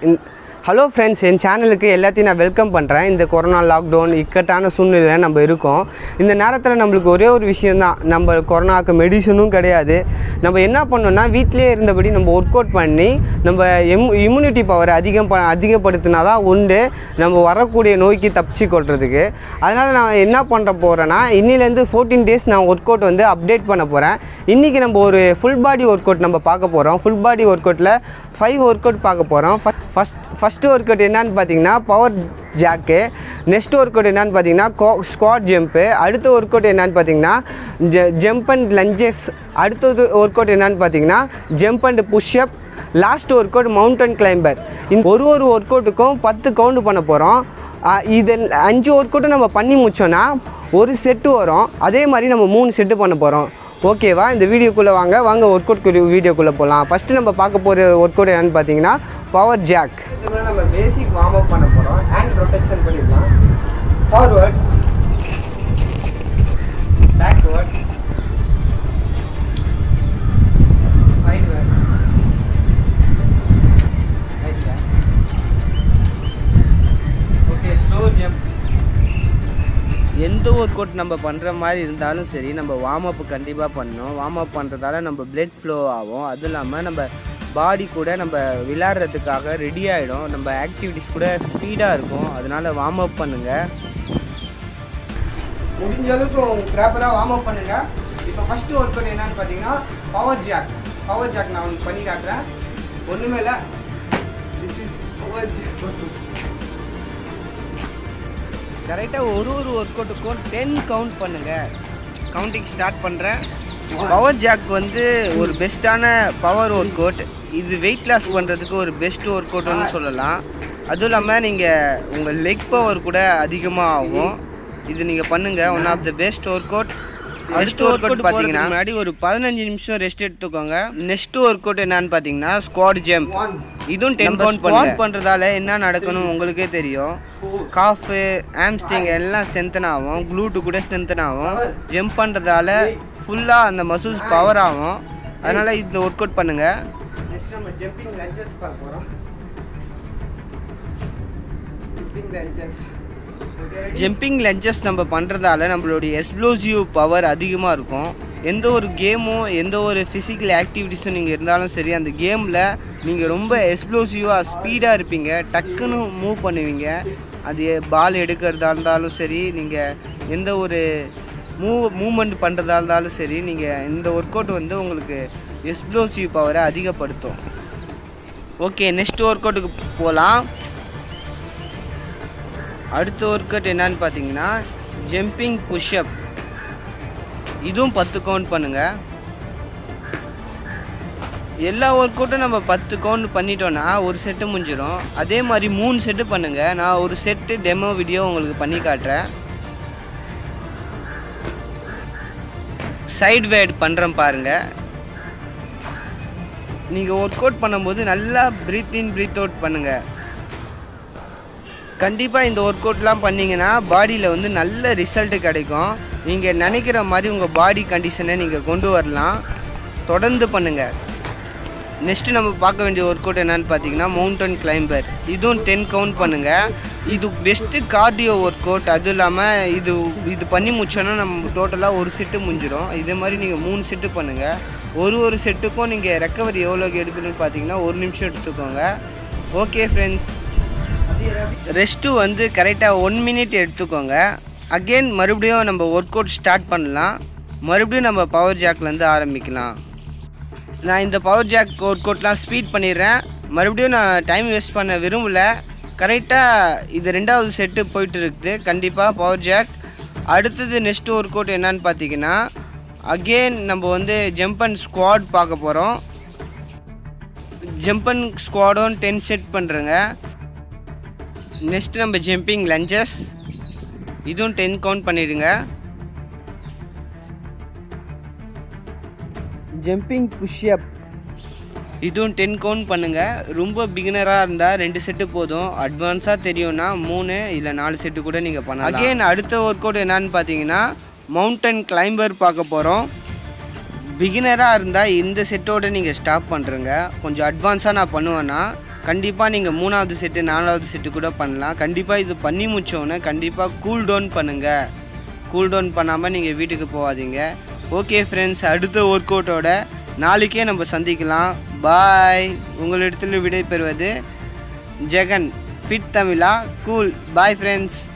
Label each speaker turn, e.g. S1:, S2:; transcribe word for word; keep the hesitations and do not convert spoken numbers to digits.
S1: Hello friends, என் சேனலுக்கு எல்லாத்தையும் நான் வெல்கம் பண்ணுறேன். இந்த கொரோனா லாக்டவுன் இக்கட்டான சூழ்நிலையில் நம்ம இருக்கோம். இந்த நேரத்தில் நம்மளுக்கு ஒரே ஒரு விஷயந்தான், நம்ம கொரோனாவுக்கு மெடிசனும் கிடையாது. நம்ம என்ன பண்ணோன்னா வீட்டிலே இருந்தபடி நம்ம ஒர்க் அவுட் பண்ணி நம்ம எம் இம்யூனிட்டி பவரை அதிகம் ப அதிகப்படுத்தினா தான் உண்டு நம்ம வரக்கூடிய நோய்க்கு தப்பிச்சு கொள்றதுக்கு. அதனால் நான் என்ன பண்ணுற போகிறேன்னா, இன்னிலேருந்து ஃபோர்டீன் டேஸ் நான் ஒர்க் அவுட் வந்து அப்டேட் பண்ண போகிறேன். இன்றைக்கி நம்ம ஒரு ஃபுல் பாடி ஒர்க் அவுட் நம்ம பார்க்க போகிறோம். ஃபுல் பாடி ஒர்க் அவுட்டில் ஃபைவ் ஒர்க் அவுட் பார்க்க போகிறோம். ஃபஸ்ட் ஃபஸ்ட்டு ஒர்க் அவுட் என்னன்னு பார்த்தீங்கன்னா power jack. Next work out என்னன்னு பார்த்தீங்கன்னா ஸ்குவாட் ஜம்ப்பு. அடுத்த ஒர்க் அவுட் என்னன்னு பார்த்தீங்கன்னா ஜ ஜம்ப் அண்ட் லஞ்சஸ். அடுத்தது ஒர்க் அவுட் என்னன்னு பார்த்தீங்கன்னா jump and pushup. Last work out mountain climber. இந்த ஒரு ஒரு ஒர்க் அவுட்டுக்கும் பத்து கவுண்ட் பண்ண போகிறோம். இது அஞ்சு ஒர்க் அவுட்டும் நம்ம பண்ணி முடிச்சோன்னா ஒரு செட்டு வரும். அதே மாதிரி நம்ம மூணு செட்டு பண்ண போகிறோம். ஓகேவா? இந்த வீடியோக்குள்ளே வாங்க வாங்க ஒர்க் அவுட் வீடியோக்குள்ளே போகலாம். ஃபஸ்ட்டு நம்ம பார்க்க போகிற ஒர்க் அவுட் என்னென்னு பார்த்தீங்கன்னா பவர் ஜாக். இதில் நம்ம பேசிக் வார்ம் அப் பண்ண போகிறோம். ஹேண்ட் ரொட்டேஷன் பண்ணிடலாம். ஃபார்வர்ட், பேக்வர்ட், சைட்வர்ட், ரைட்ல. Okay, slow jump. எந்த ஒர்க் அவுட் நம்ம பண்ணுற மாதிரி இருந்தாலும் சரி, நம்ம வார்ம் அப் கண்டிப்பாக பண்ணணும். வார்ம் அப் பண்ணுறதால நம்ம பிளட் ஃப்ளோ ஆகும். அதுவும் இல்லாமல் நம்ம பாடி கூட நம்ம விளையாடுறதுக்காக ரெடி ஆகிடும். நம்ம ஆக்டிவிட்டிஸ் கூட ஸ்பீடாக இருக்கும். அதனால் வார்ம் அப் பண்ணுங்கள். முடிஞ்ச அளவுக்கு ப்ராப்பராக வார்ம் அப் பண்ணுங்கள். இப்போ ஃபஸ்ட்டு ஒர்க் அவுட் என்னன்னு பார்த்தீங்கன்னா பவர் ஜாக். பவர் ஜாக் நான் உங்களுக்கு பண்ணி காட்டுறேன். ஒன்றுமே இல்லை, திஸ் இஸ் பவர் ஜாக். கரெக்டாக ஒரு ஒரு ஒர்க் அவுட்டுக்கும் டென் கவுண்ட் பண்ணுங்கள். கவுண்டிங் ஸ்டார்ட் பண்ணுறேன். பவர் ஜாக் வந்து ஒரு பெஸ்ட்டான பவர் ஒர்க் அவுட். இது வெயிட் லாஸ் பண்ணுறதுக்கு ஒரு பெஸ்ட் ஒர்க் அவுட்னு சொல்லலாம். அதுவும் இல்லாமல் நீங்கள் உங்கள் லெக் பவர் கூட அதிகமாக ஆகும். இது நீங்கள் பண்ணுங்கள். One of the best work out. Next work out பார்த்தீங்கன்னா முன்னாடி ஒரு பதினஞ்சு நிமிஷம் ரெஸ்ட் எடுத்துக்கோங்க. நெக்ஸ்ட் ஒர்க் அவுட் என்னன்னு பார்த்தீங்கன்னா ஸ்குவாட் ஜம்ப். இதுவும் டென் கவுண்ட் ஸ்குவாட் பண்ணுறதால என்ன நடக்கணும் உங்களுக்கே தெரியும். காஃபு, ஆம்ஸ்ட்ரிங் எல்லாம் ஸ்ட்ரென்தன் ஆகும். க்ளூட்டு கூட ஸ்ட்ரென்தன் ஆகும். ஜம்ப் பண்ணுறதால ஃபுல்லாக அந்த மசில்ஸ் பவர் ஆகும். அதனால் இந்த ஒர்க் அவுட் பண்ணுங்கள். நெக்ஸ்ட் நம்ம ஜம்பிங் லஞ்சஸ் பார்க்க போகிறோம். ஜம்பிங் லஞ்சஸ் ஜம்பிங் லஞ்சஸ் நம்ம பண்ணுறதால நம்மளுடைய எக்ஸ்ப்ளோசிவ் பவர் அதிகமாக இருக்கும். எந்த ஒரு கேமும் எந்த ஒரு ஃபிசிக்கல் ஆக்டிவிட்டீஸும் நீங்கள் இருந்தாலும் சரி, அந்த கேமில் நீங்கள் ரொம்ப எக்ஸ்ப்ளோசிவாக ஸ்பீடாக இருப்பீங்க. டக்குன்னு மூவ் பண்ணுவீங்க. அது பால் எடுக்கிறதா இருந்தாலும் சரி, நீங்கள் எந்த ஒரு மூவ் மூமெண்ட் பண்ணுறதா இருந்தாலும் சரி, நீங்கள் இந்த ஒர்க் அவுட் வந்து உங்களுக்கு எக்ஸ்ப்ளோசிவ் பவரை அதிகப்படுத்தும். ஓகே, நெக்ஸ்ட் ஒர்க் அவுட்டுக்கு போகலாம். அடுத்த ஒர்க் அவுட் என்னன்னு பார்த்தீங்கன்னா ஜம்பிங் புஷ்அப். இதுவும் பத்து கவுண்ட் பண்ணுங்கள். எல்லா ஒர்க் அவுட்டும் நம்ம பத்து கவுண்ட் பண்ணிட்டோன்னா ஒரு செட்டு முடிஞ்சிடும். அதே மாதிரி மூணு செட்டு பண்ணுங்கள். நான் ஒரு செட்டு டெமோ வீடியோ உங்களுக்கு பண்ணி காட்டுறேன். சைட் வேட் பண்ணுறேன் பாருங்கள். நீங்கள் ஒர்க் அவுட் பண்ணும்போது நல்லா ப்ரீத் இன் ப்ரீத் அவுட் பண்ணுங்கள். கண்டிப்பாக இந்த ஒர்க் அவுட்லாம் பண்ணிங்கன்னா பாடியில் வந்து நல்ல ரிசல்ட்டு கிடைக்கும். நீங்கள் நினைக்கிற மாதிரி உங்கள் பாடி கண்டிஷனை நீங்கள் கொண்டு வரலாம். தொடர்ந்து பண்ணுங்கள். நெக்ஸ்ட்டு நம்ம பார்க்க வேண்டிய ஒர்க் அவுட் என்னென்னு பார்த்தீங்கன்னா மவுண்டன் கிளைம்பர். இதுவும் டென் கவுண்ட் பண்ணுங்கள். இது பெஸ்ட்டு கார்டியோ ஒர்க் அவுட். அதுவும் இல்லாமல் இது இது பண்ணி முடிச்சோன்னா நம்ம டோட்டலாக ஒரு செட்டு முடிஞ்சிடும். இதே மாதிரி நீங்கள் மூணு செட்டு பண்ணுங்கள். ஒரு ஒரு செட்டுக்கும் நீங்கள் ரெக்கவரி எவ்வளோக்கு எடுக்கணும்னு பார்த்தீங்கன்னா ஒரு நிமிஷம் எடுத்துக்கோங்க. ஓகே ஃப்ரெண்ட்ஸ், ரெஸ்ட்டு வந்து கரெக்டாக ஒன் மினிட் எடுத்துக்கோங்க. அகெயின் மறுபடியும் நம்ம ஒர்க் அவுட் ஸ்டார்ட் பண்ணலாம். மறுபடியும் நம்ம பவர் ஜாக்லேருந்து ஆரம்பிக்கலாம். நான் இந்த பவர் ஜாக் ஒர்க் அவுட்லாம் ஸ்பீட் பண்ணிடுறேன். மறுபடியும் நான் டைம் வேஸ்ட் பண்ண விரும்பலை. கரெக்டாக இது ரெண்டாவது செட்டு போயிட்டு இருக்குது. கண்டிப்பாக பவர் ஜாக். அடுத்தது நெக்ஸ்ட் ஒர்க் அவுட் என்னன்னு பார்த்தீங்கன்னா அகெயின் நம்ம வந்து ஜம்ப் அண்ட் ஸ்குவாட் பார்க்க போகிறோம். ஜம்ப் அண்ட் ஸ்குவாடும் டென் செட் பண்ணுறேங்க. நெக்ஸ்ட் நம்ம ஜம்பிங் லஞ்சஸ். இதுவும் டென் கவுண்ட் பண்ணிடுங்க. Jumping pushup. இதுவும் டென் கவுண்ட் பண்ணுங்கள். ரொம்ப பிகினராக இருந்தால் ரெண்டு செட்டு போதும். அட்வான்ஸாக தெரியும்னா மூணு இல்லை நாலு செட்டு கூட நீங்கள் பண்ணலாம். அகெயின் அடுத்த ஒர்க் அவுட் என்னன்னு பார்த்தீங்கன்னா மவுண்டன் கிளைம்பர் பார்க்க போகிறோம். பிகினராக இருந்தால் இந்த செட்டோடு நீங்கள் ஸ்டாப் பண்ணுறங்க. கொஞ்சம் அட்வான்ஸாக நான் பண்ணுவேன்னா கண்டிப்பாக நீங்கள் மூணாவது செட்டு நாலாவது செட்டு கூட பண்ணலாம். கண்டிப்பாக இது பண்ணி முடித்தோடனே கண்டிப்பாக கூல் டவுன் பண்ணுங்கள். கூல் டவுன் பண்ணாமல் நீங்கள் வீட்டுக்கு போகாதீங்க. ஓகே ஃப்ரெண்ட்ஸ், அடுத்த ஒர்க் அவுட்டோட நாளைக்கே நம்ம சந்திக்கலாம். பாய். உங்களிடத்தில் விடை பெறுவது Jagan. Fit Tamizha cool. Bye friends.